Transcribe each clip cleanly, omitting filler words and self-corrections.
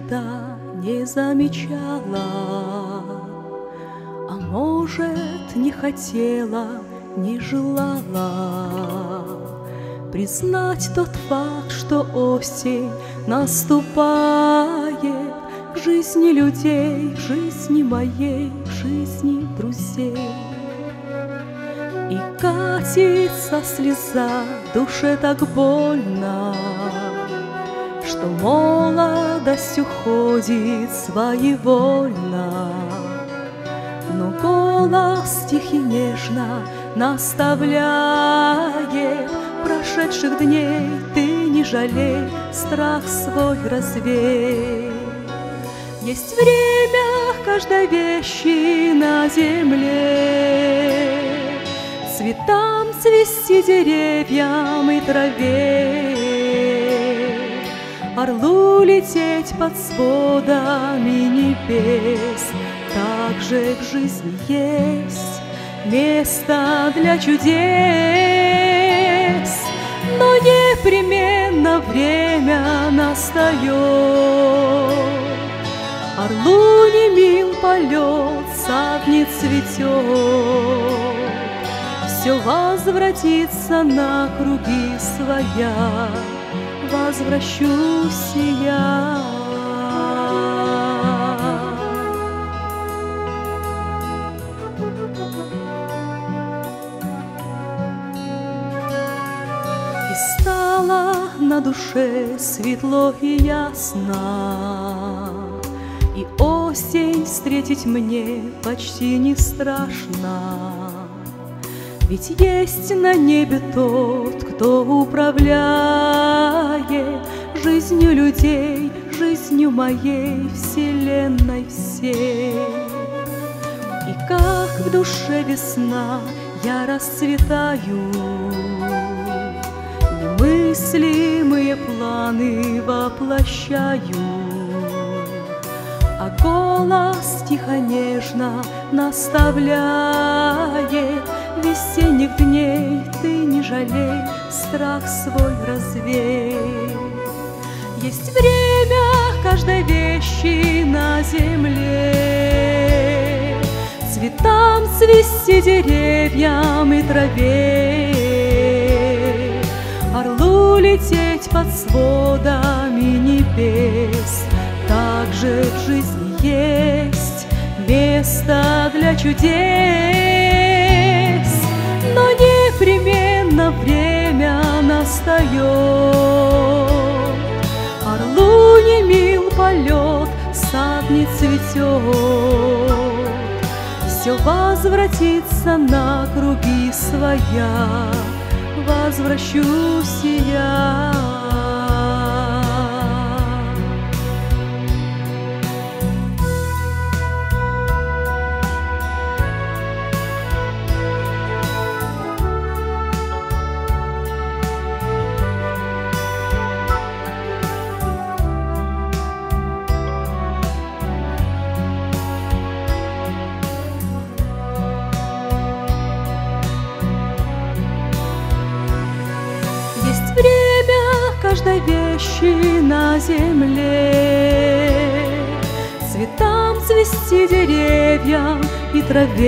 никогда не замечала, а может, не хотела, не желала признать тот факт, что осень наступает в жизни людей, в жизни моей, в жизни друзей. И катится слеза в душе так больно, что молодость уходит своевольно. Но голос тихий нежно наставляет: прошедших дней ты не жалей, страх свой развей. Есть время каждой вещи на земле, цветам цвести, деревьям и траве, орлу лететь под сводами небес. Так же в жизни есть место для чудес, но непременно время настает. Орлу не мил полет, сад не цветет, все возвратится на круги своя, возвращусь я. И стало на душе светло и ясно, и осень встретить мне почти не страшно. Ведь есть на небе тот, кто управляет жизнью людей, жизнью моей, вселенной всей. И как в душе весна я расцветаю, немыслимые планы воплощаю. А голос тихо-нежно наставляет: весенних дней ты не жалей, страх свой развей. Есть время каждой вещи на земле, цветам цвести, деревьям и траве, орлу лететь под сводами небес. Так же в жизни есть место для чудес, но непременно время настает. Орлу не мил полет, сад не цветет, все возвратится на круги своя, возвращусь я. Время каждой вещи на земле, цветам цвести, деревьям и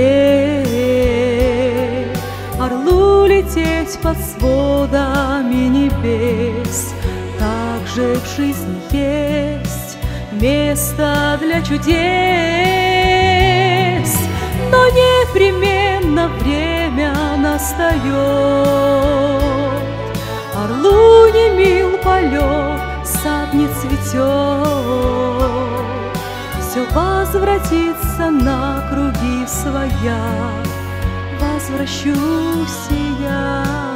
траве, орлу лететь под сводами небес. Так же в жизни есть место для чудес, но непременно время настает. Орлу не мил полет, сад не цветет, все возвратится на круги своя, возвращусь я.